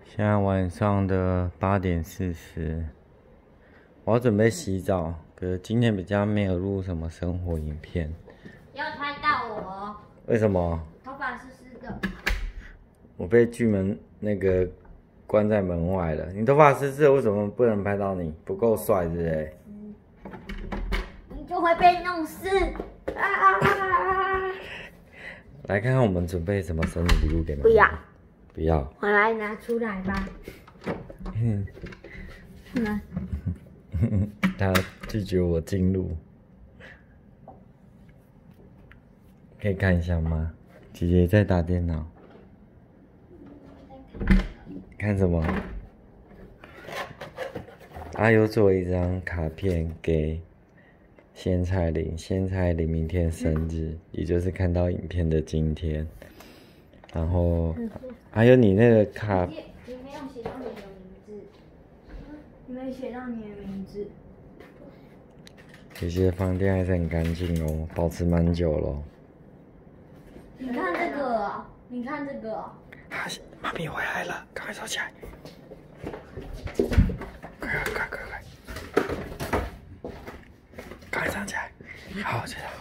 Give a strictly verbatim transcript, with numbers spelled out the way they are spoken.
现在晚上的八点四十，我要准备洗澡。可是今天比较没有录什么生活影片。 要拍到我。 为什么？ 头发湿湿的。 我被巨门那个关在门外了。你头发湿湿的，为什么不能拍到你？不够帅，是不是？ 嗯。你就会被弄湿。啊！ 来看看我们准备什么生日礼物给妈妈。 不要。 不要。 我来拿出来吧。 嗯。 来。 他拒绝我进入，可以看一下吗？姐姐在打电脑。看什么？阿优做了一张卡片给仙彩玲，仙彩玲明天生日，也就是看到影片的今天。然后，还有你那个卡。 你没有写到你的名字。你没写到你的名字。 姐姐房间还是很干净哦，保持蛮久了。 你看这个，你看这个。 啊，妈咪回来了，赶快收起来！快快快快快！赶快站起来！好，这样。